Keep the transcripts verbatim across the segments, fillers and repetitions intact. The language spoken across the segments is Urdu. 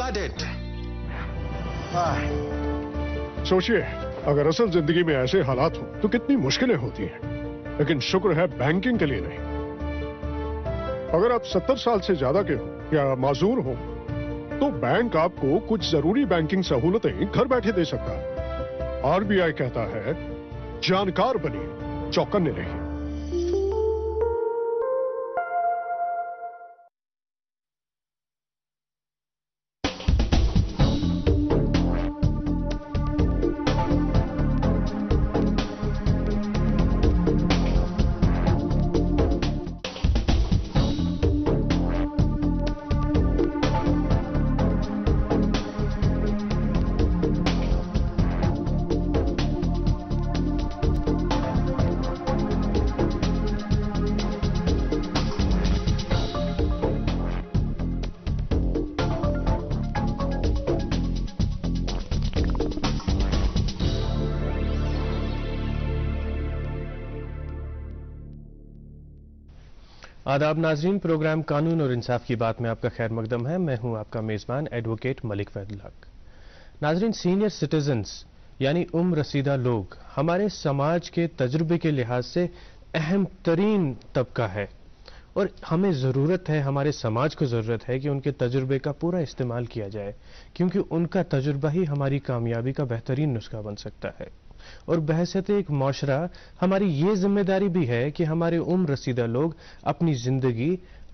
Got it. सोचिए, अगर असल जिंदगी में ऐसे हालात हो तो कितनी मुश्किलें होती हैं, लेकिन शुक्र है बैंकिंग के लिए नहीं। अगर आप सत्तर साल से ज्यादा के हो या माजूर हो तो बैंक आपको कुछ जरूरी बैंकिंग सहूलतें घर बैठे दे सकता है। आरबीआई कहता है, जानकार बनिए, चौकन्ने रहिए। आदाब नाजरीन, प्रोग्राम कानून और इंसाफ की बात में आपका खैर मकदम है। मैं हूं आपका मेजबान एडवोकेट मलिक फैजुल हक। नाजरीन, सीनियर सिटीजन्स यानी उम्र रसीदा लोग हमारे समाज के तजुर्बे के लिहाज से अहम तरीन तबका है और हमें ज़रूरत है, हमारे समाज को ज़रूरत है कि उनके तजुर्बे का पूरा इस्तेमाल किया जाए, क्योंकि उनका तजुर्बा ही हमारी कामयाबी का बेहतरीन नुस्खा बन सकता है। और बहैसियत एक मुआशरा हमारी ये जिम्मेदारी भी है कि हमारे उम्र रसीदा लोग अपनी जिंदगी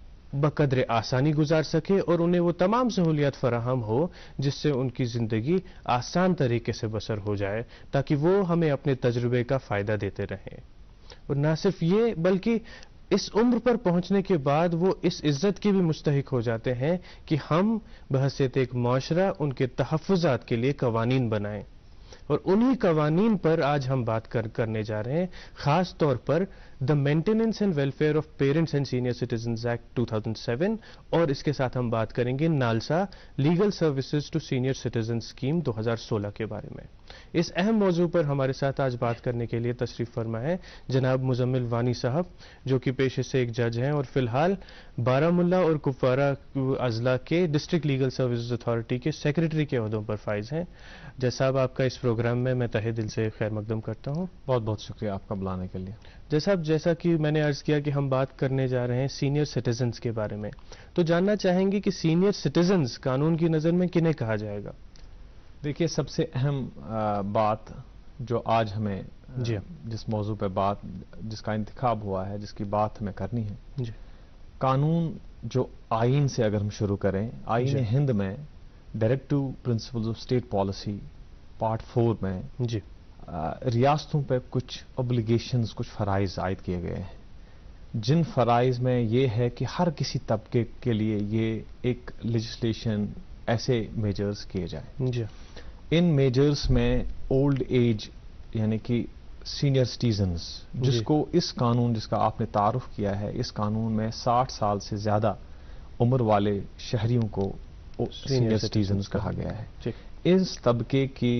बकदर आसानी गुजार सके और उन्हें वो तमाम सहूलियत फराहम हो जिससे उनकी जिंदगी आसान तरीके से बसर हो जाए, ताकि वो हमें अपने तजुर्बे का फायदा देते रहें। और ना सिर्फ ये, बल्कि इस उम्र पर पहुंचने के बाद वो इस इज्जत की भी मुस्तहिक हो जाते हैं कि हम बहैसियत एक मुआशरा उनके तहफ़्फ़ुज़ात के लिए कवानीन बनाएं। और उन्हीं कवानीन पर आज हम बात कर, करने जा रहे हैं, खास तौर पर the maintenance and welfare of parents and senior citizens act two thousand seven, और इसके साथ हम बात करेंगे NALSA legal services to senior citizen scheme दो हज़ार सोलह के बारे में। इस अहम मौजू पर हमारे साथ आज बात करने के लिए तशरीफ फरमा है जनाब मुजम्मिल वानी साहब, जो कि पेशे से एक जज हैं और फिलहाल बारामुल्ला और कुपवारा अजला के डिस्ट्रिक्ट लीगल सर्विसेज अथॉरिटी के सेक्रेटरी के ओहदों पर फाइज हैं। जज साहब, आपका इस प्रोग्राम में मैं तहे दिल से खैर मकदम करता हूँ। बहुत बहुत शुक्रिया आपका बुलाने के लिए। जज साहब, जैसा कि मैंने अर्ज किया कि हम बात करने जा रहे हैं सीनियर सिटीजन्स के बारे में, तो जानना चाहेंगे कि सीनियर सिटीजन्स कानून की नज़र में किन्हें कहा जाएगा? देखिए, सबसे अहम बात जो आज हमें जी जिस मौजू पे बात जिसका इंतखाब हुआ है, जिसकी बात हमें करनी है, जी कानून जो आइन से अगर हम शुरू करें, आइन हिंद में directive principles of state policy part four में जी रियासतों पे कुछ ऑब्लिगेशंस, कुछ फ़राइज़ आयद किए गए हैं, जिन फ़राइज़ में ये है कि हर किसी तबके के लिए ये एक लेजिस्लेशन ऐसे मेजर्स किए जाएं। जी इन मेजर्स में ओल्ड एज यानी कि सीनियर सिटीजन्स, जिसको इस कानून जिसका आपने तारुफ किया है, इस कानून में साठ साल से ज़्यादा उम्र वाले शहरियों को सीनियर सिटीजन्स कहा गया है। इस तबके की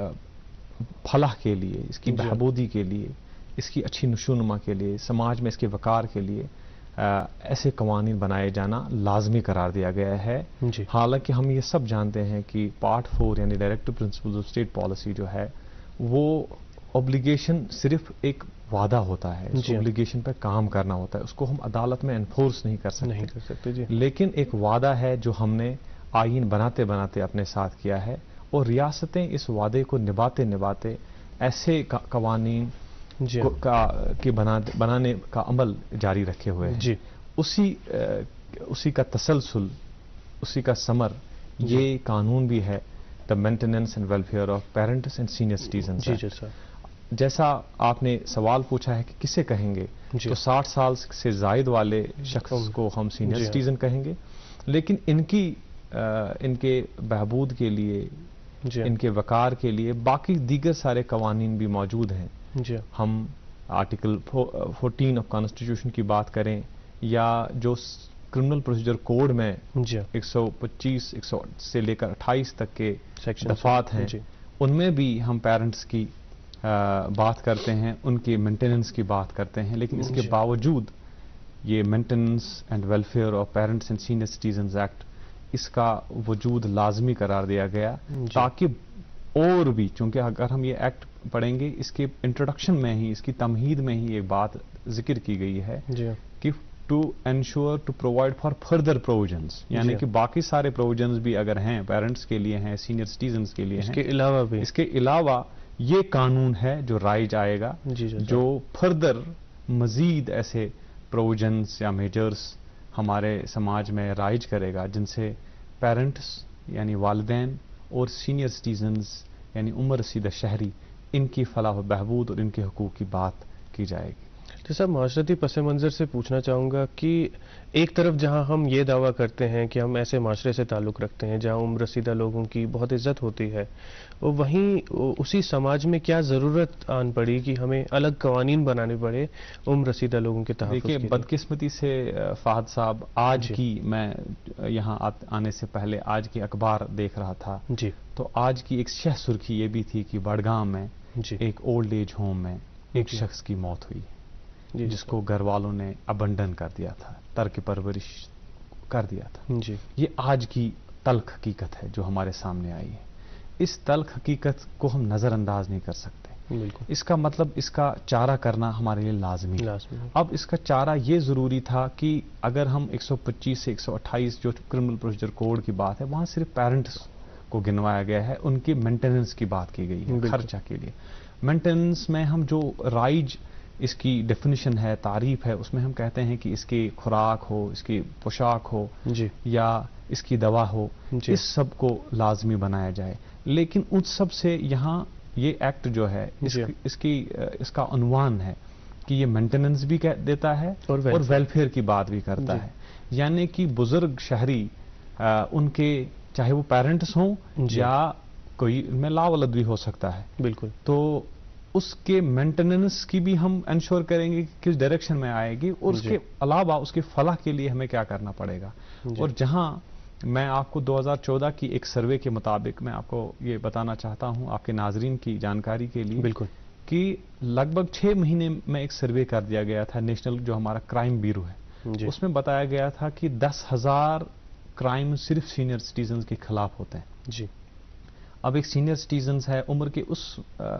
फलाह के लिए, इसकी बहबूदी के लिए, इसकी अच्छी नशोनुमा के लिए, समाज में इसके वकार के लिए आ, ऐसे कवानीन बनाए जाना लाजमी करार दिया गया है। हालांकि हम ये सब जानते हैं कि पार्ट फोर यानी directive principles of state policy जो है वो ऑब्लिगेशन सिर्फ एक वादा होता है, उस ऑब्लिगेशन पर काम करना होता है, उसको हम अदालत में एनफोर्स नहीं कर सकते, नहीं कर सकते जी। लेकिन एक वादा है जो हमने आइन बनाते बनाते अपने साथ किया है, और रियासतें इस वादे को निभाते निभाते ऐसे कवानीन का के बना, बनाने का अमल जारी रखे हुए हैं। जी। उसी आ, उसी का तसलसल, उसी का समर ये कानून भी है, the maintenance and welfare of parents and senior citizen. जी जी सर, जैसा आपने सवाल पूछा है कि किसे कहेंगे, तो साठ साल से जायद वाले शख्स को हम सीनियर सिटीजन कहेंगे, लेकिन इनकी आ, इनके बहबूद के लिए, इनके वकार के लिए बाकी दीगर सारे कवानीन भी मौजूद हैं। जी। हम आर्टिकल फोर्टीन ऑफ कॉन्स्टिट्यूशन की बात करें या जो क्रिमिनल प्रोसीजर कोड में एक सौ पच्चीस एक सौ से लेकर अट्ठाईस तक के दफात हैं, उनमें भी हम पेरेंट्स की आ, बात करते हैं, उनके मेंटेनेंस की बात करते हैं, लेकिन इसके बावजूद ये maintenance and welfare of parents and senior citizens act اس کا وجود لازمی قرار دیا گیا تاکہ اور بھی، چونکہ اگر ہم یہ ایکٹ پڑھیں گے اس کے انٹروڈکشن میں ہی، اس کی تمہید میں ہی ایک بات ذکر کی گئی ہے کہ to ensure to provide for further provisions, یعنی کہ باقی سارے پروویژنز بھی اگر ہیں پیرنٹس کے لیے ہیں، سینئر سٹیزنز کے لیے ہیں، اس کے علاوہ بھی اس کے علاوہ یہ قانون ہے جو رائج آئے گا جو فردر مزید ایسے پروویژنز یا میجرز ہمارے سماج میں رائج کرے گا جن سے پیرنٹس یعنی والدین اور سینئر سٹیزنز یعنی عمر رسیدہ شہری ان کی فلاح و بہبود اور ان کے حقوق کی بات کی جائے گی۔ تو صاحب معاشرتی پس منظر سے پوچھنا چاہوں گا کہ ایک طرف جہاں ہم یہ دعویٰ کرتے ہیں کہ ہم ایسے معاشرے سے تعلق رکھتے ہیں جہاں عمر رسیدہ لوگوں کی بہت عزت ہوتی ہے، وہیں اسی سماج میں کیا ضرورت آن پڑی کہ ہمیں الگ قوانین بنانے پڑے عمر رسیدہ لوگوں کے تحفظ کے لیے؟ دیکھیے بدقسمتی سے فہد صاحب، آج کی میں یہاں آنے سے پہلے آج کی اخبار دیکھ رہا تھا جی، تو آج کی ایک شہ سرخی یہ بھی تھی کہ بڑگام میں ایک اولڈ ایج ہوم میں ایک شخص کی موت ہوئی جس کو گھر والوں نے ابنڈن کر دیا تھا، ترک پرورش کر دیا تھا۔ جی، یہ آج کی تلخ حقیقت ہے جو ہمارے سامنے آئی ہے۔ اس تلخ حقیقت کو ہم نظر انداز نہیں کر سکتے۔ بالکل، اس کا مطلب اس کا چارہ کرنا ہمارے لیے لازمی ہے۔ اب اس کا چارہ یہ ضروری تھا کہ اگر ہم ایک سو پچیس سے ایک سو اٹھائیس جو کرمنل پروسیجر کوڈ کی بات ہے وہاں صرف پیرنٹس کو گنوایا گیا ہے، ان کی مینٹیننس کی بات کی گئی ہے خرچہ کے لیے۔ مینٹیننس میں ہم جو رائج اس کی ڈیفینیشن ہے، تعریف ہے، اس میں ہم کہتے ہیں کہ اس کی خوراک ہو، اس کی پوشاک ہو جی، یا اس کی دوا ہو، جی، اس سب کو لازمی بنایا جائے۔ لیکن ان سب سے یہاں یہ ایکٹ جو ہے اس, جی، اس کی اس کا عنوان ہے کہ یہ مینٹیننس بھی دیتا ہے اور ویلفیئر کی بات بھی کرتا جی، ہے، یعنی کہ بزرگ شہری آ, ان کے چاہے وہ پیرنٹس ہوں جی، یا کوئی ان میں لاولد بھی ہو سکتا ہے، بالکل، تو اس کے مینٹیننس کی بھی ہم انشور کریں گے کہ کس ڈائریکشن میں آئے گی اور اس جی، کے علاوہ اس کے فلاح کے لیے ہمیں کیا کرنا پڑے گا۔ جی، اور جہاں میں آپ کو دو ہزار چودہ کی ایک سروے کے مطابق میں آپ کو یہ بتانا چاہتا ہوں آپ کے ناظرین کی جانکاری کے لیے، بالکل، کہ لگ بھگ چھ مہینے میں ایک سروے کر دیا گیا تھا نیشنل جو ہمارا کرائم بیورو ہے، جی، اس میں بتایا گیا تھا کہ دس ہزار کرائم صرف سینئر سٹیزنز کے خلاف ہوتے ہیں۔ جی، اب ایک سینئر سٹیزنز ہے، عمر کے اس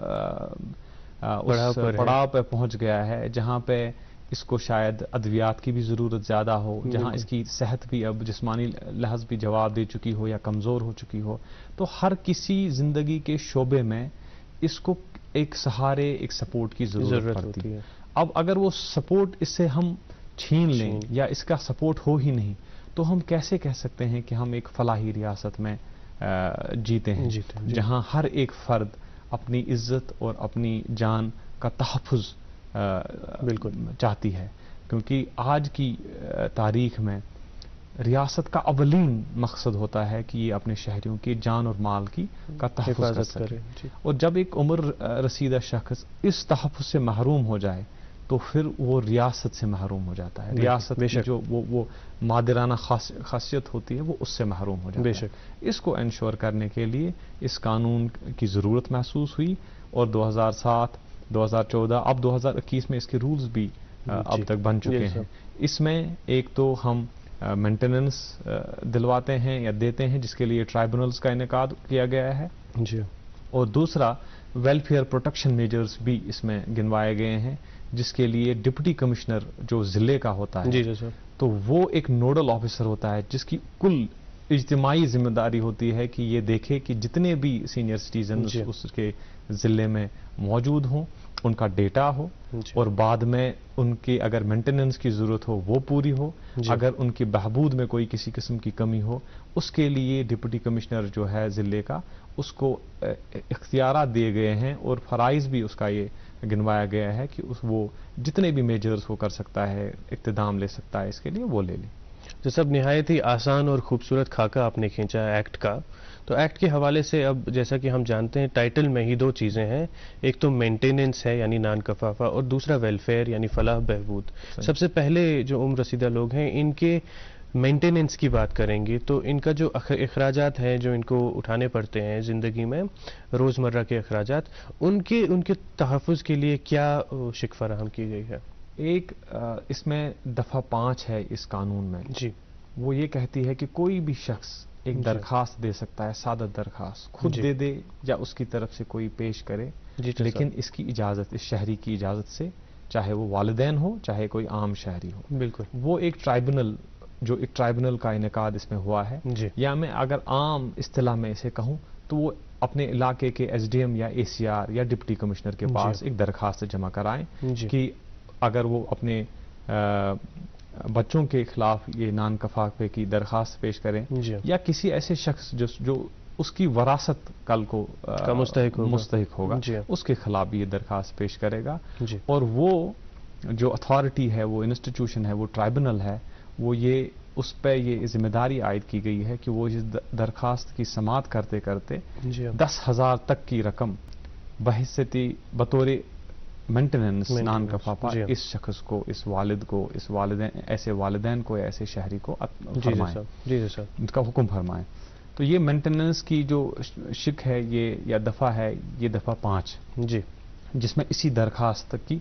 پڑاؤ پر پڑاؤ پہ پہنچ گیا ہے جہاں پہ اس کو شاید ادویات کی بھی ضرورت زیادہ ہو، جہاں اس کی صحت بھی اب جسمانی لحاظ بھی جواب دے چکی ہو یا کمزور ہو چکی ہو، تو ہر کسی زندگی کے شعبے میں اس کو ایک سہارے، ایک سپورٹ کی ضرورت پڑتی ہے۔ اب اگر وہ سپورٹ اس سے ہم چھین لیں یا اس کا سپورٹ ہو ہی نہیں تو ہم کیسے کہہ سکتے ہیں کہ ہم ایک فلاحی ریاست میں جیتے ہیں جہاں ہر ایک فرد اپنی عزت اور اپنی جان کا تحفظ بالکل چاہتی ہے، کیونکہ آج کی تاریخ میں ریاست کا اولین مقصد ہوتا ہے کہ یہ اپنے شہریوں کی جان اور مال کی کا تحفظ کر سکے، اور جب ایک عمر رسیدہ شخص اس تحفظ سے محروم ہو جائے تو پھر وہ ریاست سے محروم ہو جاتا ہے، ریاست کی جو وہ, وہ مادرانہ خاصیت ہوتی ہے وہ اس سے محروم ہو جاتا ہے۔ اس کو انشور کرنے کے لیے اس قانون کی ضرورت محسوس ہوئی اور دو ہزار سات دو ہزار چودہ اب دو ہزار اکیس میں اس کے رولز بھی اب تک بن چکے ہیں۔ اس میں ایک تو ہم مینٹیننس دلواتے ہیں یا دیتے ہیں جس کے لیے ٹرائبونلز کا انعقاد کیا گیا ہے، اور دوسرا ویلفیئر پروٹیکشن میجرز بھی اس میں گنوائے گئے ہیں جس کے لیے ڈپٹی کمشنر جو ضلع کا ہوتا ہے تو وہ ایک نوڈل آفیسر ہوتا ہے جس کی کل اجتماعی ذمہ داری ہوتی ہے کہ یہ دیکھے کہ جتنے بھی سینئر سٹیزنز اس کے ضلع میں موجود ہوں ان کا ڈیٹا ہو، اور بعد میں ان کی اگر مینٹیننس کی ضرورت ہو وہ پوری ہو، اگر ان کی بہبود میں کوئی کسی قسم کی کمی ہو اس کے لیے ڈپٹی کمشنر جو ہے ضلع کا اس کو اختیارات دیے گئے ہیں اور فرائض بھی اس کا یہ گنوایا گیا ہے کہ اس وہ جتنے بھی میجرز وہ کر سکتا ہے، اقتدام لے سکتا ہے، اس کے لیے وہ لے لیں۔ جو سب نہایت ہی آسان اور خوبصورت خاکہ آپ نے کھینچا ہے ایکٹ کا، تو ایکٹ کے حوالے سے اب جیسا کہ ہم جانتے ہیں ٹائٹل میں ہی دو چیزیں ہیں، ایک تو مینٹیننس ہے یعنی نان کفافہ، اور دوسرا ویلفیئر یعنی فلاح بہبود۔ سب سے پہلے جو عمر رسیدہ لوگ ہیں ان کے مینٹیننس کی بات کریں گے تو ان کا جو اخراجات ہیں جو ان کو اٹھانے پڑتے ہیں زندگی میں روزمرہ کے اخراجات، ان کے ان کے تحفظ کے لیے کیا شک فراہم کی گئی ہے؟ ایک اس میں دفعہ پانچ ہے اس قانون میں جی وہ یہ کہتی ہے کہ کوئی بھی شخص ایک درخواست دے سکتا ہے، سادہ درخواست خود دے دے یا اس کی طرف سے کوئی پیش کرے، لیکن اس کی اجازت، اس شہری کی اجازت سے، چاہے وہ والدین ہو چاہے کوئی عام شہری ہو. بالکل. وہ ایک ٹرائبونل، جو ایک ٹرائبونل کا انعقاد اس میں ہوا ہے، یا میں اگر عام اصطلاح میں اسے کہوں تو وہ اپنے علاقے کے ایس ڈی ایم یا اے سی آر یا ڈپٹی کمشنر کے پاس ایک درخواست جمع کرائیں کہ اگر وہ اپنے بچوں کے خلاف یہ نان کفافے کی درخواست پیش کریں، یا کسی ایسے شخص جو جو اس کی وراثت کل کو مستحق ہوگا, مستحق ہوگا اس کے خلاف بھی یہ درخواست پیش کرے گا. اور وہ جو اتھارٹی ہے، وہ انسٹیٹیوشن ہے، وہ ٹرائبونل ہے، وہ یہ اس پہ یہ ذمہ داری عائد کی گئی ہے کہ وہ اس درخواست کی سماعت کرتے کرتے دس ہزار تک کی رقم بحیثیتی بطور مینٹیننس نان کفافہ اس شخص کو، اس والد کو، اس والدین، ایسے والدین کو یا ایسے شہری کو فرمائیں، ان کا حکم فرمائیں. تو یہ مینٹیننس کی جو شک ہے یہ یا دفعہ ہے، یہ دفعہ پانچ جی جس میں اسی درخواست کی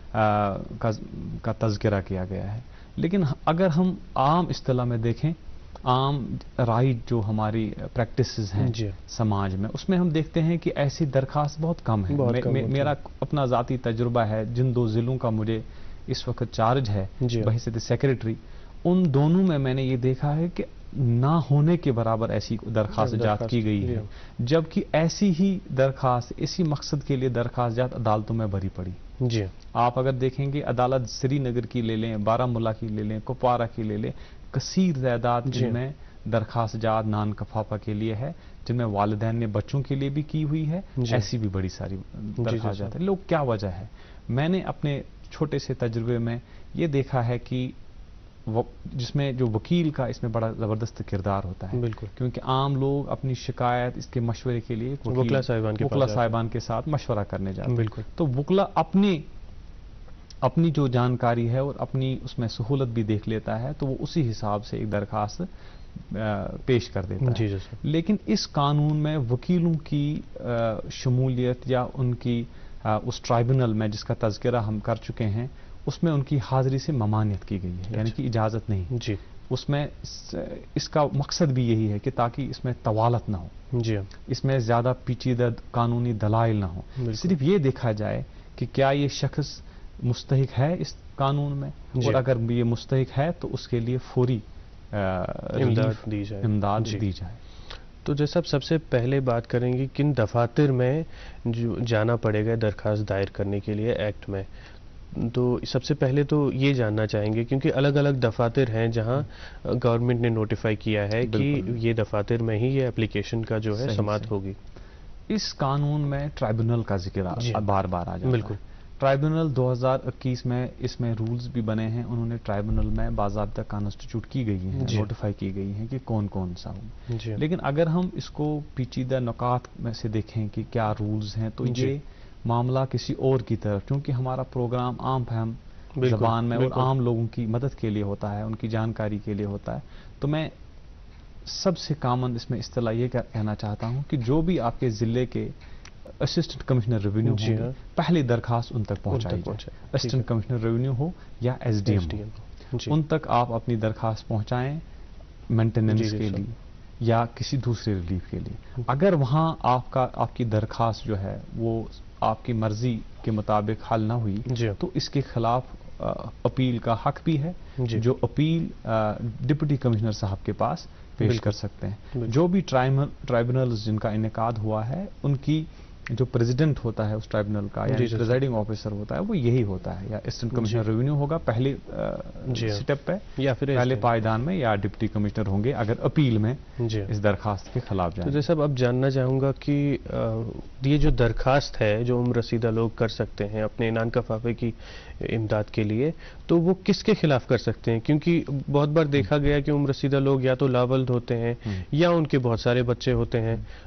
کا تذکرہ کیا گیا ہے. لیکن اگر ہم عام اصطلاح میں دیکھیں، عام رائٹ جو ہماری پریکٹسز ہیں سماج میں، اس میں ہم دیکھتے ہیں کہ ایسی درخواست بہت کم ہے. میرا اپنا ذاتی تجربہ ہے، جن دو ضلعوں کا مجھے اس وقت چارج ہے بحیثیت سیکریٹری، ان دونوں میں میں نے یہ دیکھا ہے کہ نہ ہونے کے برابر ایسی درخواست جات کی گئی ہے، جبکہ ایسی ہی درخواست اسی مقصد کے لیے درخواست جات عدالتوں میں بھری پڑی. جی آپ اگر دیکھیں گے عدالت سری نگر کی لے لیں، بارہ مولہ کی لے لیں، کپوارہ کی لے لیں، کثیر تعداد جن میں درخواست جات نان کفافہ کے لیے ہے، جن میں والدین نے بچوں کے لیے بھی کی ہوئی ہے، ایسی بھی بڑی ساری درخواست جات ہے. لوگ کیا وجہ ہے؟ میں نے اپنے چھوٹے سے تجربے میں یہ دیکھا ہے کہ جس میں جو وکیل کا اس میں بڑا زبردست کردار ہوتا ہے. بالکل. کیونکہ عام لوگ اپنی شکایت اس کے مشورے کے لیے وکلا صاحبان کے وکلا صاحبان کے ساتھ مشورہ کرنے جاتے ہیں. بالکل. تو وکلا اپنی اپنی جو جانکاری ہے اور اپنی اس میں سہولت بھی دیکھ لیتا ہے، تو وہ اسی حساب سے ایک درخواست پیش کر دیتا ہے. جی جی. لیکن اس قانون میں وکیلوں کی شمولیت یا ان کی اس ٹرائبونل میں جس کا تذکرہ ہم کر چکے ہیں، اس میں ان کی حاضری سے ممانعت کی گئی ہے، یعنی کہ اجازت نہیں. جی. اس میں اس کا مقصد بھی یہی ہے کہ تاکہ اس میں طوالت نہ ہو، جی اس میں زیادہ پیچیدہ قانونی دلائل نہ ہو، صرف یہ دیکھا جائے کہ کیا یہ شخص مستحق ہے اس قانون میں، اور اگر یہ مستحق ہے تو اس کے لیے فوری امداد دی جائے امداد دی جائے. تو جیسا سب سے پہلے بات کریں گے کن دفاتر میں جو جانا پڑے گا درخواست دائر کرنے کے لیے ایکٹ میں، تو سب سے پہلے تو یہ جاننا چاہیں گے کیونکہ الگ الگ دفاتر ہیں جہاں گورنمنٹ نے نوٹیفائی کیا ہے کہ یہ دفاتر میں ہی یہ اپلیکیشن کا جو ہے سماعت ہوگی. اس قانون میں ٹرائبونل کا ذکر بار بار آ جاتا ہے. بالکل. ٹرائبونل دو ہزار اکیس میں اس میں رولز بھی بنے ہیں، انہوں نے ٹرائبونل میں باضابطہ کانسٹیٹیوٹ کی گئی ہیں، نوٹیفائی کی گئی ہیں کہ کون کون سا ہوں. لیکن اگر ہم اس کو پیچیدہ نکات میں سے دیکھیں کہ کیا رولز ہیں، تو یہ معاملہ کسی اور کی طرف، کیونکہ ہمارا پروگرام عام فہم زبان میں اور عام لوگوں کی مدد کے لیے ہوتا ہے، ان کی جانکاری کے لیے ہوتا ہے، تو میں سب سے کامن اس میں اصطلاح یہ کہنا چاہتا ہوں کہ جو بھی آپ کے ضلع کے اسسٹنٹ کمشنر ریونیو ہوں گے، پہلی درخواست ان تک پہنچائی جائے. اسسٹنٹ کمشنر ریونیو ہو یا ایس ڈی ایم ہو، ان تک آپ اپنی درخواست پہنچائیں مینٹیننس کے لیے یا کسی دوسرے ریلیف کے لیے. اگر وہاں آپ کا آپ کی درخواست جو ہے وہ آپ کی مرضی کے مطابق حل نہ ہوئی، تو اس کے خلاف اپیل کا حق بھی ہے، جو اپیل ڈپٹی کمشنر صاحب کے پاس پیش کر سکتے ہیں. جو بھی ٹرائبونلز جن کا انعقاد ہوا ہے، ان کی جو پریزیڈنٹ ہوتا ہے اس ٹرائبونل کا یا پریزائڈنگ آفیسر ہوتا ہے، وہ یہی ہوتا ہے، یا اسسٹنٹ کمشنر ریونیو ہوگا پہلے سٹیپ پہ، یا پھر پہلے پائیدان میں، یا ڈپٹی کمشنر ہوں گے اگر اپیل میں اس درخواست کے خلاف جائیں. تو جیسا اب جاننا چاہوں گا کہ یہ جو درخواست ہے جو عمر رسیدہ لوگ کر سکتے ہیں اپنے نان کفافے کی امداد کے لیے، تو وہ کس کے خلاف کر سکتے ہیں؟ کیونکہ بہت بار دیکھا گیا کہ عمر رسیدہ لوگ یا تو لاولد ہوتے ہیں یا ان کے بہت سارے بچے ہوتے ہیں،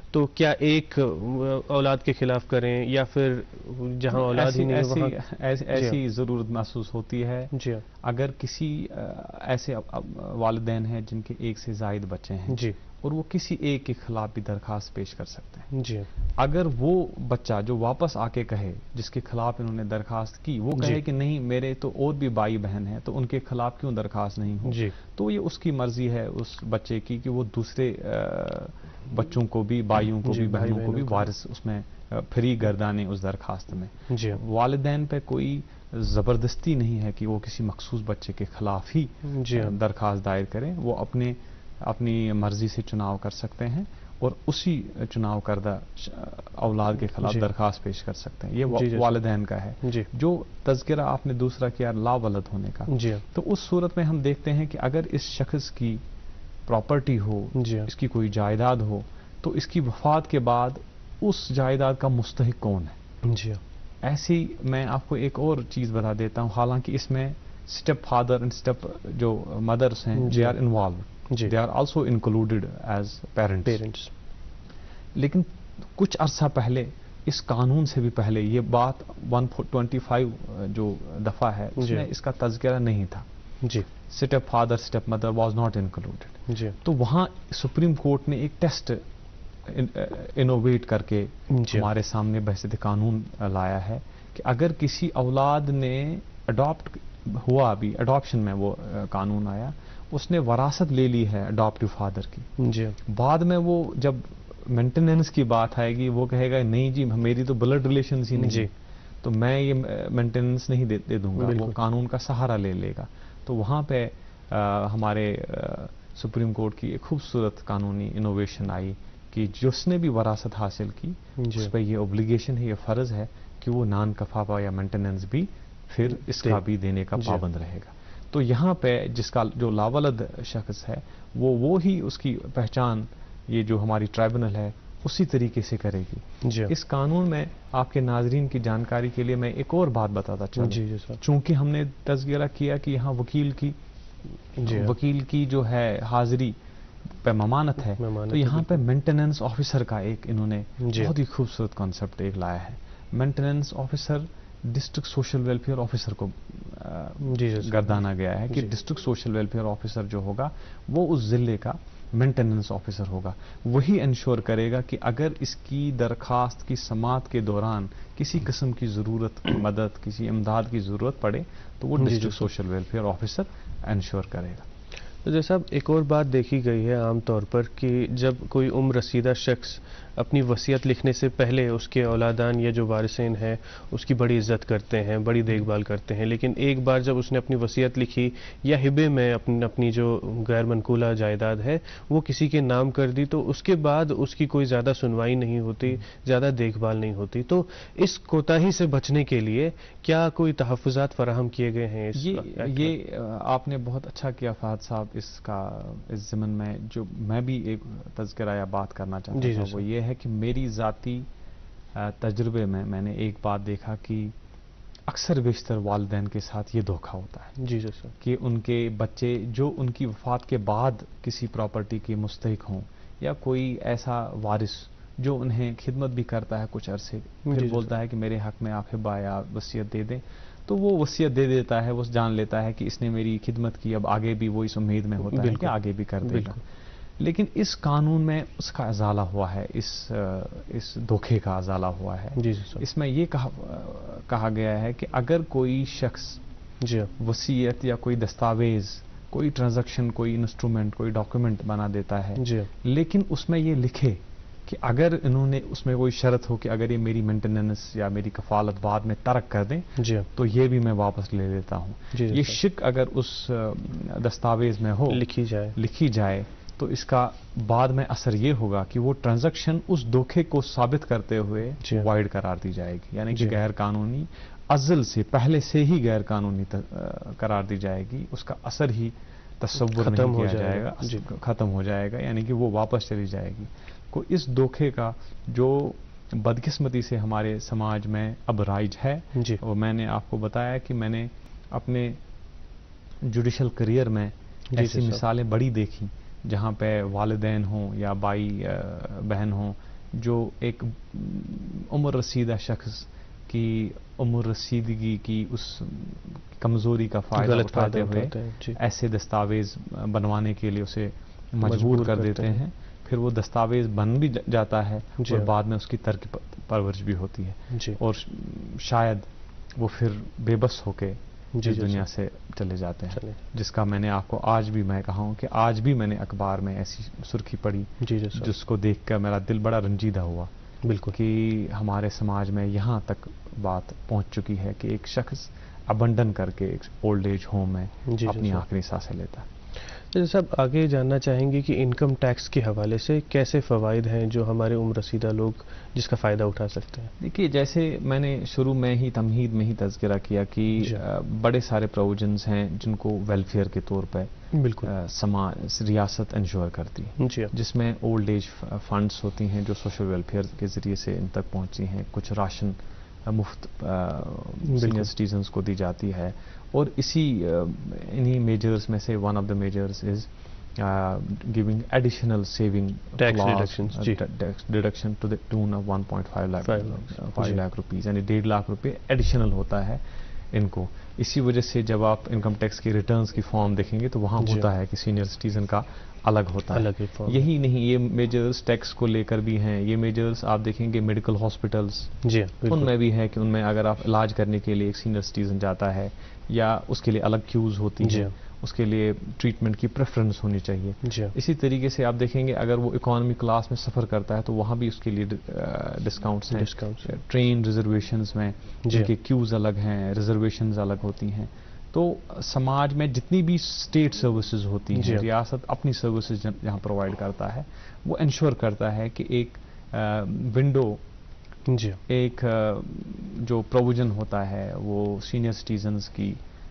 تو کیا ایک اولاد کے خلاف کریں یا پھر جہاں اولاد ہی نہیں ایسی, وہاں ایسی, ایسی ضرورت محسوس ہوتی ہے جی اگر کسی ایسے والدین ہیں جن کے ایک سے زائد بچے ہیں جی اور وہ کسی ایک کے خلاف بھی درخواست پیش کر سکتے ہیں. جی اگر وہ بچہ جو واپس آ کے کہے جس کے خلاف انہوں نے درخواست کی وہ کہے جی. کہ نہیں میرے تو اور بھی بھائی بہن ہیں تو ان کے خلاف کیوں درخواست نہیں ہو, جی تو یہ اس کی مرضی ہے اس بچے کی کہ وہ دوسرے بچوں کو بھی بھائیوں کو جی, بھی بھائی بہنوں کو بھی بہنوں کو وارث اس میں فری گردانے اس درخواست میں. جی والدین پہ کوئی زبردستی نہیں ہے کہ وہ کسی مخصوص بچے کے خلاف ہی جی درخواست دائر کریں. وہ اپنے اپنی مرضی سے چناؤ کر سکتے ہیں اور اسی چناؤ کردہ اولاد کے خلاف جی. درخواست پیش کر سکتے ہیں. یہ جی جی والدین کا ہے. جی جو تذکرہ آپ نے دوسرا کیا لا ولد ہونے کا, جی تو اس صورت میں ہم دیکھتے ہیں کہ اگر اس شخص کی پراپرٹی ہو, جی اس کی کوئی جائیداد ہو, تو اس کی وفات کے بعد اس جائیداد کا مستحق کون ہے. جی ایسی میں آپ کو ایک اور چیز بتا دیتا ہوں, حالانکہ اس میں اسٹیپ فادر اینڈ اسٹیپ جو مدرس ہیں دے آر انوالو, جی they are also included as parents parents. لیکن کچھ عرصہ پہلے اس قانون سے بھی پہلے یہ بات ایک سو پچیس جو دفعہ ہے اس جی. میں اس کا تذکرہ نہیں تھا. جی step father step mother was not included. جی تو وہاں سپریم کورٹ نے ایک ٹیسٹ انوویٹ کر کے جی. ہمارے سامنے بحث قانون لایا ہے کہ اگر کسی اولاد نے اڈاپٹ ہوا, بھی اڈاپشن میں وہ قانون آیا, اس نے وراثت لے لی ہے اڈاپٹیو فادر کی, جی بعد میں وہ جب مینٹیننس کی بات آئے گی وہ کہے گا نہیں جی میری تو بلڈ ریلیشنز ہی نہیں, جی. تو میں یہ مینٹیننس نہیں دے, دے دوں گا. بالکل. وہ قانون کا سہارا لے لے گا. تو وہاں پہ آ, ہمارے سپریم کورٹ کی ایک خوبصورت قانونی انوویشن آئی کہ جس نے بھی وراثت حاصل کی جی. اس پہ یہ اوبلیگیشن ہے, یہ فرض ہے کہ وہ نان کفافہ یا مینٹیننس بھی پھر اس کا بھی دینے کا جی. پابند رہے گا. تو یہاں پہ جس کا جو لاولد شخص ہے وہ وہ ہی اس کی پہچان یہ جو ہماری ٹرائبونل ہے اسی طریقے سے کرے گی. جی اس قانون میں آپ کے ناظرین کی جانکاری کے لیے میں ایک اور بات بتاتا چلوں. جی جی سر. چونکہ ہم نے تذکرہ کیا کہ یہاں وکیل کی جی وکیل کی جو ہے حاضری پہ ممانت ہے, ممانت تو ہے یہاں پہ مینٹیننس آفیسر کا ایک انہوں نے جی. بہت ہی خوبصورت کانسیپٹ ایک لایا ہے. Maintenance officer district social welfare officer کو جی جی گردانا گیا ہے کہ جی. ڈسٹرکٹ سوشل ویلفیئر آفیسر جو ہوگا وہ اس ضلع کا مینٹیننس آفیسر ہوگا. وہی انشور کرے گا کہ اگر اس کی درخواست کی سماعت کے دوران کسی قسم کی ضرورت مدد کسی امداد کی ضرورت پڑے تو وہ جی جی. District social welfare officer ensure کرے گا. تو جیسا ایک اور بات دیکھی گئی ہے عام طور پر کہ جب کوئی عمر رسیدہ شخص اپنی وصیت لکھنے سے پہلے اس کے اولادان یا جو وارثین ہیں اس کی بڑی عزت کرتے ہیں, بڑی دیکھ بھال کرتے ہیں, لیکن ایک بار جب اس نے اپنی وصیت لکھی یا ہبے میں اپنی اپنی جو غیر منقولہ جائیداد ہے وہ کسی کے نام کر دی تو اس کے بعد اس کی کوئی زیادہ سنوائی نہیں ہوتی, زیادہ دیکھ بھال نہیں ہوتی. تو اس کوتاہی سے بچنے کے لیے کیا کوئی تحفظات فراہم کیے گئے ہیں؟ اس یہ یہ آپ نے بہت اچھا کیا فہد صاحب اس کا اس ضمن میں جو میں بھی ایک تذکرہ یا بات کرنا چاہتا جی تھا جی وہ یہ ہے کہ میری ذاتی تجربے میں میں نے ایک بات دیکھا کہ اکثر بیشتر والدین کے ساتھ یہ دھوکہ ہوتا ہے. جی جی سر. کہ ان کے بچے جو ان کی وفات کے بعد کسی پراپرٹی کے مستحق ہوں یا کوئی ایسا وارث جو انہیں خدمت بھی کرتا ہے کچھ عرصے پھر جی بولتا ہے کہ میرے حق میں آپ ہبہ یا وصیت دے دیں, تو وہ وصیت دے دیتا ہے, وہ جان لیتا ہے کہ اس نے میری خدمت کی, اب آگے بھی وہ اس امید میں ہوتا ہے کہ آگے بھی کر دے گا. لیکن اس قانون میں اس کا ازالہ ہوا ہے, اس اس دھوکے کا ازالہ ہوا ہے. جی سر. اس میں یہ کہا کہا گیا ہے کہ اگر کوئی شخص جی وصیت یا کوئی دستاویز کوئی ٹرانزیکشن کوئی انسٹرومنٹ کوئی ڈاکیومنٹ بنا دیتا ہے جی لیکن اس میں یہ لکھے کہ اگر انہوں نے اس میں کوئی شرط ہو کہ اگر یہ میری مینٹیننس یا میری کفالت بعد میں ترک کر دیں جی تو یہ بھی میں واپس لے لیتا ہوں. جی یہ شک اگر اس دستاویز میں ہو لکھی جائے لکھی جائے تو اس کا بعد میں اثر یہ ہوگا کہ وہ ٹرانزیکشن اس دھوکے کو ثابت کرتے ہوئے وائڈ قرار دی جائے گی, یعنی کہ غیر قانونی ازل سے پہلے سے ہی غیر قانونی قرار دی جائے گی, اس کا اثر ہی تصور نہیں کیا جائے گا, ختم ہو جائے گا, یعنی کہ وہ واپس چلی جائے گی. کو اس دھوکے کا جو بدقسمتی سے ہمارے سماج میں اب رائج ہے, اور میں نے آپ کو بتایا کہ میں نے اپنے جوڈیشل کریئر میں ایسی مثالیں بڑی دیکھی جہاں پہ والدین ہوں یا بھائی بہن ہوں جو ایک عمر رسیدہ شخص کی عمر رسیدگی کی اس کمزوری کا فائدہ اٹھاتے ہوئے جی. ایسے دستاویز بنوانے کے لیے اسے مجبور, مجبور کر دیتے ہیں, ہیں. پھر وہ دستاویز بن بھی جاتا ہے جی. اور بعد میں اس کی ترک پرورش بھی ہوتی ہے جی. اور شاید وہ پھر بے بس ہو کے جی اس دنیا سے چلے جاتے ہیں چلے. جس کا میں نے آپ کو آج بھی میں کہا ہوں کہ آج بھی میں نے اخبار میں ایسی سرخی پڑھی جی جی جس کو دیکھ کر میرا دل بڑا رنجیدہ ہوا بالکل کہ ہمارے سماج میں یہاں تک بات پہنچ چکی ہے کہ ایک شخص ابنڈن کر کے ایک اولڈ ایج ہوم میں جی اپنی آخری سانسیں لیتا ہے. صاحب آگے جاننا چاہیں گے کہ انکم ٹیکس کے حوالے سے کیسے فوائد ہیں جو ہمارے عمر رسیدہ لوگ جس کا فائدہ اٹھا سکتے ہیں؟ دیکھیے جیسے میں نے شروع میں ہی تمہید میں ہی تذکرہ کیا کہ بڑے سارے پروویژنز ہیں جن کو ویلفیئر کے طور پہ بالکل سماج ریاست انشور کرتی ہے جس میں اولڈ ایج فنڈز ہوتی ہیں جو سوشل ویلفیئر کے ذریعے سے ان تک پہنچتی ہیں, کچھ راشن مفت سینئر سٹیزنز کو دی جاتی ہے, اور اسی انہی میجرز میں سے one of the measures is giving additional saving deduction to the tune of one point five lakh rupees, یعنی ڈیڑھ لاکھ روپے ایڈیشنل ہوتا ہے ان کو. اسی وجہ سے جب آپ انکم ٹیکس کی ریٹرنز کی فارم دیکھیں گے تو وہاں ہوتا ہے کہ سینئر سٹیزن کا الگ ہوتا ہے. یہی نہیں, یہ میجرز ٹیکس کو لے کر بھی ہیں. یہ میجرز آپ دیکھیں گے میڈیکل ہاسپٹلز جی ان میں بھی ہے کہ ان میں اگر آپ علاج کرنے کے لیے ایک سینئر سٹیزن جاتا ہے یا اس کے لیے الگ کیوز ہوتی ہیں, اس کے لیے ٹریٹمنٹ کی پریفرنس ہونی چاہیے. اسی طریقے سے آپ دیکھیں گے اگر وہ اکانومی کلاس میں سفر کرتا ہے تو وہاں بھی اس کے لیے ڈسکاؤنٹس ہیں. ٹرین ریزرویشنز میں جن کے کیوز الگ ہیں, ریزرویشنز الگ ہوتی ہیں. تو سماج میں جتنی بھی اسٹیٹ سروسز ہوتی ہیں, ریاست اپنی سروسز جہاں پرووائڈ کرتا ہے وہ انشور کرتا ہے کہ ایک ونڈو جی ایک جو پروویژن ہوتا ہے وہ سینئر سٹیزنز کی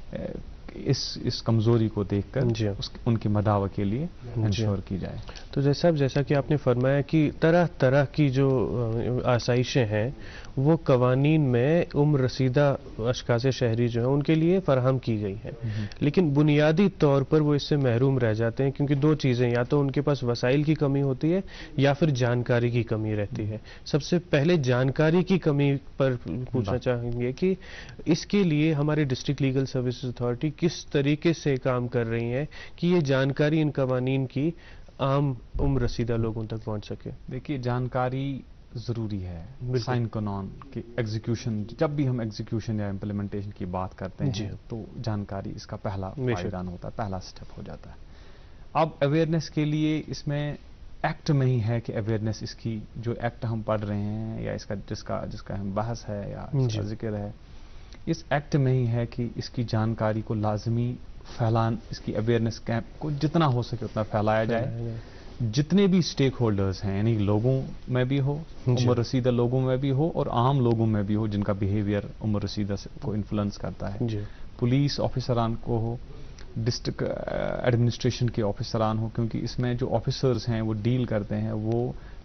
اس اس کمزوری کو دیکھ کر جی ان کی مداوع کے لیے انشور کی جائے. تو جیسا جیسا کہ آپ نے فرمایا کہ طرح طرح کی جو آسائشیں ہیں وہ قوانین میں عمر رسیدہ اشخاص شہری جو ہیں ان کے لیے فراہم کی گئی ہیں, لیکن بنیادی طور پر وہ اس سے محروم رہ جاتے ہیں کیونکہ دو چیزیں, یا تو ان کے پاس وسائل کی کمی ہوتی ہے یا پھر جانکاری کی کمی رہتی ہے. سب سے پہلے جانکاری کی کمی پر پوچھنا چاہیں گے کہ اس کے لیے ہمارے ڈسٹرکٹ لیگل سروسز اتھارٹی کس طریقے سے کام کر رہی ہیں کہ یہ جانکاری ان قوانین کی عام عمر رسیدہ لوگوں تک پہنچ سکے؟ دیکھیے جانکاری ضروری ہے. سائن قانون کی ایگزیکیوشن, جب بھی ہم ایگزیکیوشن یا امپلیمنٹیشن کی بات کرتے ہیں جی. تو جانکاری اس کا پہلا پائیدان ہوتا ہے, پہلا سٹیپ ہو جاتا ہے. اب اویئرنیس کے لیے اس میں ایکٹ میں ہی ہے کہ اویئرنیس اس کی جو ایکٹ ہم پڑھ رہے ہیں یا اس کا جس کا جس کا ہم بحث ہے یا اس کا ذکر ہے, اس ایکٹ میں ہی ہے کہ اس کی جانکاری کو لازمی پھیلان, اس کی اویئرنیس کیمپ کو جتنا ہو سکے اتنا پھیلایا جائے. جتنے بھی اسٹیک ہولڈرز ہیں, یعنی لوگوں میں بھی ہو, عمر رسیدہ لوگوں میں بھی ہو اور عام لوگوں میں بھی ہو جن کا بیہیویئر عمر رسیدہ کو انفلوئنس کرتا ہے, پولیس آفیسران کو ہو, ڈسٹرکٹ ایڈمنسٹریشن کے آفیسران ہو, کیونکہ اس میں جو آفیسرز ہیں وہ ڈیل کرتے ہیں وہ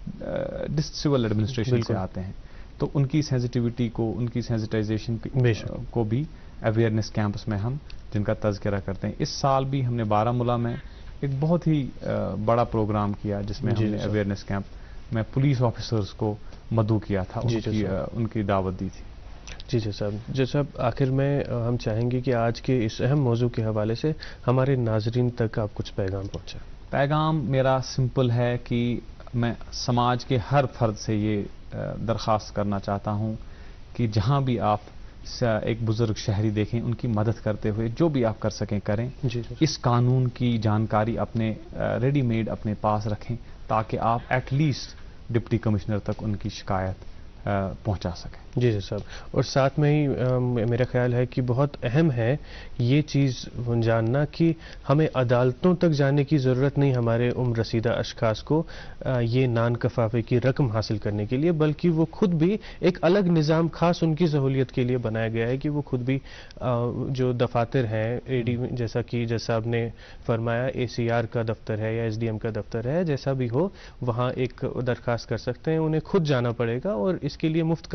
سول ایڈمنسٹریشن سے آتے ہیں, تو ان کی سینسٹیوٹی کو, ان کی سینسٹائزیشن کو بھی اویئرنیس کیمپس میں ہم جن کا تذکرہ کرتے ہیں. اس سال بھی ہم نے بارہ مولہ میں ایک بہت ہی بڑا پروگرام کیا جس میں ہم نے اویئرنیس کیمپ میں پولیس آفیسرز کو مدعو کیا تھا, ان کی دعوت دی تھی. جی جی صاحب, جی صاحب آخر میں ہم چاہیں گے کہ آج کے اس اہم موضوع کے حوالے سے ہمارے ناظرین تک آپ کچھ پیغام پہنچائیں. پیغام میرا سمپل ہے کہ میں سماج کے ہر فرد سے یہ درخواست کرنا چاہتا ہوں کہ جہاں بھی آپ ایک بزرگ شہری دیکھیں, ان کی مدد کرتے ہوئے جو بھی آپ کر سکیں کریں. جی جی. اس قانون کی جانکاری اپنے ریڈی میڈ اپنے پاس رکھیں تاکہ آپ ایٹ لیسٹ ڈپٹی کمشنر تک ان کی شکایت پہنچا سکیں. جی جی صاحب, اور ساتھ میں ہی میرا خیال ہے کہ بہت اہم ہے یہ چیز جاننا کہ ہمیں عدالتوں تک جانے کی ضرورت نہیں ہمارے عمر رسیدہ اشخاص کو یہ نان کفافے کی رقم حاصل کرنے کے لیے, بلکہ وہ خود بھی ایک الگ نظام خاص ان کی سہولیت کے لیے بنایا گیا ہے کہ وہ خود بھی جو دفاتر ہیں, اے ڈی جیسا کہ جیسا آپ نے فرمایا اے سی آر کا دفتر ہے یا ایس ڈی ایم کا دفتر ہے, جیسا بھی ہو وہاں ایک درخواست کر سکتے ہیں. انہیں خود جانا پڑے گا اور اس کے لیے مفت قانونی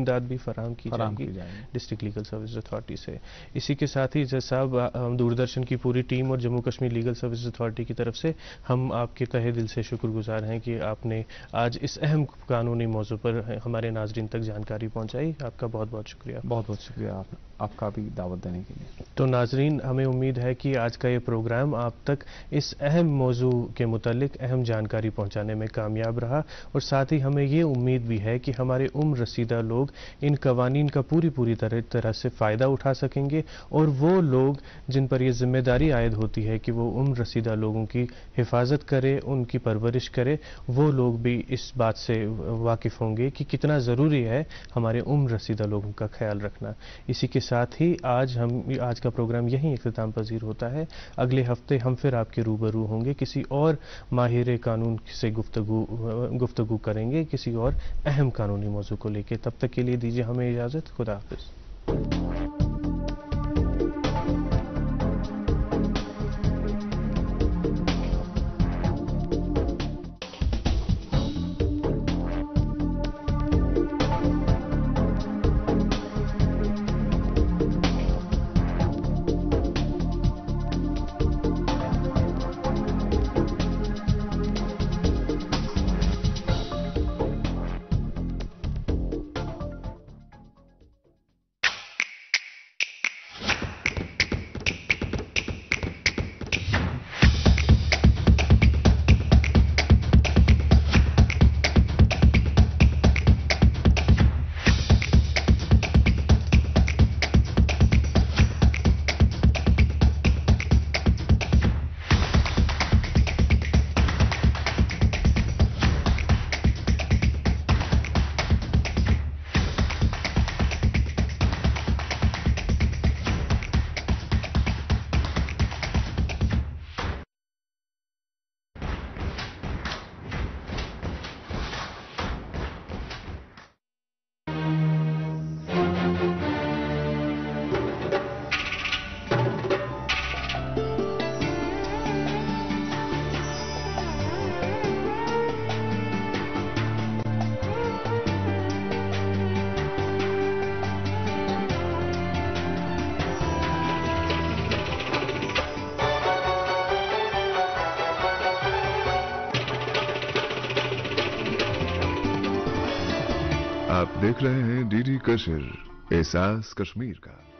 امداد بھی فراہم کی جائے گی ڈسٹرکٹ لیگل سروس اتھارٹی سے. اسی کے ساتھ ہی جج صاحب دوردرشن کی پوری ٹیم اور Jammu Kashmir legal service authority کی طرف سے ہم آپ کے تہہ دل سے شکر گزار ہیں کہ آپ نے آج اس اہم قانونی موضوع پر ہمارے ناظرین تک جانکاری پہنچائی. آپ کا بہت بہت شکریہ. بہت بہت شکریہ آپ آپ کا بھی دعوت دینے کے لیے. تو ناظرین ہمیں امید ہے کہ آج کا یہ پروگرام آپ تک اس اہم موضوع کے متعلق اہم جانکاری پہنچانے میں کامیاب رہا اور ساتھ ہی ہمیں یہ امید بھی ہے کہ ہمارے عمر رسیدہ لوگ ان قوانین کا پوری پوری طرح طرح سے فائدہ اٹھا سکیں گے اور وہ لوگ جن پر یہ ذمہ داری عائد ہوتی ہے کہ وہ عمر رسیدہ لوگوں کی حفاظت کرے ان کی پرورش کرے وہ لوگ بھی اس بات سے واقف ہوں گے کہ کتنا ضروری ہے ہمارے عمر رسیدہ لوگوں کا خیال رکھنا. اسی کے ساتھ ہی آج ہم آج کا پروگرام یہیں اختتام پذیر ہوتا ہے. اگلے ہفتے ہم پھر آپ کے روبرو ہوں گے, کسی اور ماہر قانون سے گفتگو گفتگو کریں گے کسی اور اہم قانونی موضوع کو لے کے. تب تک کے لیے دیجیے ہمیں اجازت. خدا حافظ. آپ دیکھ رہے ہیں ڈی ڈی کشمیر, احساس کشمیر کا.